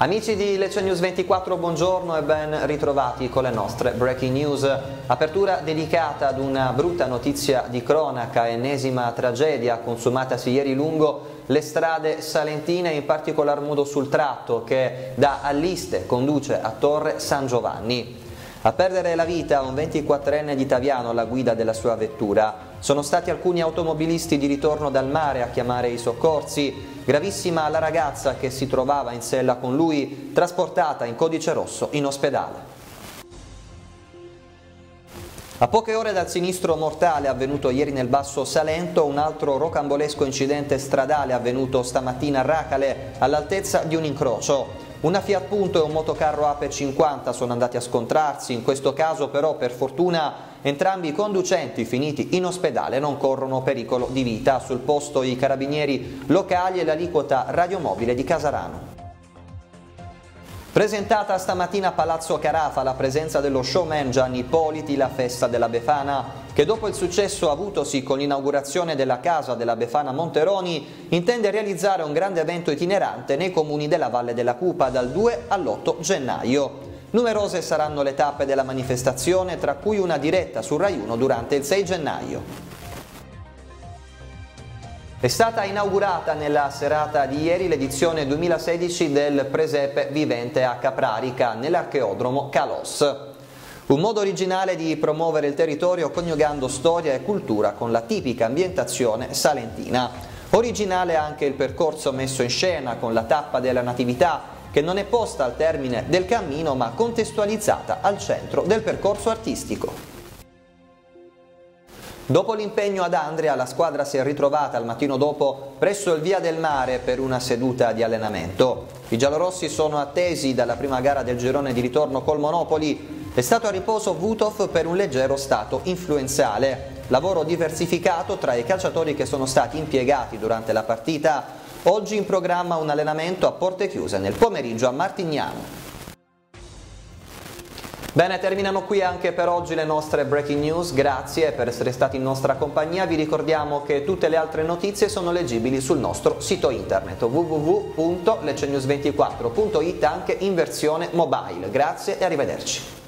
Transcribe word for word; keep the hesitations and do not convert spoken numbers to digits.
Amici di Lecce News ventiquattro, buongiorno e ben ritrovati con le nostre breaking news. Apertura dedicata ad una brutta notizia di cronaca, ennesima tragedia consumatasi ieri lungo le strade salentine, in particolar modo sul tratto che da Alliste conduce a Torre San Giovanni. A perdere la vita un ventiquattrenne di Taviano alla guida della sua vettura. Sono stati alcuni automobilisti di ritorno dal mare a chiamare i soccorsi. Gravissima la ragazza che si trovava in sella con lui, trasportata in codice rosso in ospedale. A poche ore dal sinistro mortale avvenuto ieri nel Basso Salento, un altro rocambolesco incidente stradale avvenuto stamattina a Racale all'altezza di un incrocio. Una Fiat Punto e un motocarro Ape cinquanta sono andati a scontrarsi, in questo caso però per fortuna entrambi i conducenti finiti in ospedale non corrono pericolo di vita. Sul posto i carabinieri locali e l'aliquota radiomobile di Casarano. Presentata stamattina a Palazzo Carafa la presenza dello showman Gianni Ippoliti, la festa della Befana, che dopo il successo avutosi con l'inaugurazione della casa della Befana Monteroni intende realizzare un grande evento itinerante nei comuni della Valle della Cupa dal due all'otto gennaio. Numerose saranno le tappe della manifestazione, tra cui una diretta su Rai uno durante il sei gennaio. È stata inaugurata nella serata di ieri l'edizione duemilasedici del Presepe Vivente a Caprarica, nell'archeodromo Calos. Un modo originale di promuovere il territorio coniugando storia e cultura con la tipica ambientazione salentina. Originale anche il percorso messo in scena con la tappa della Natività, che non è posta al termine del cammino ma contestualizzata al centro del percorso artistico. Dopo l'impegno ad Andria, la squadra si è ritrovata al mattino dopo presso il Via del Mare per una seduta di allenamento. I giallorossi sono attesi dalla prima gara del girone di ritorno col Monopoli. È stato a riposo Vutov per un leggero stato influenzale. Lavoro diversificato tra i calciatori che sono stati impiegati durante la partita. Oggi in programma un allenamento a porte chiuse nel pomeriggio a Martignano. Bene, terminano qui anche per oggi le nostre breaking news, grazie per essere stati in nostra compagnia. Vi ricordiamo che tutte le altre notizie sono leggibili sul nostro sito internet w w w punto lecce news ventiquattro punto it anche in versione mobile. Grazie e arrivederci.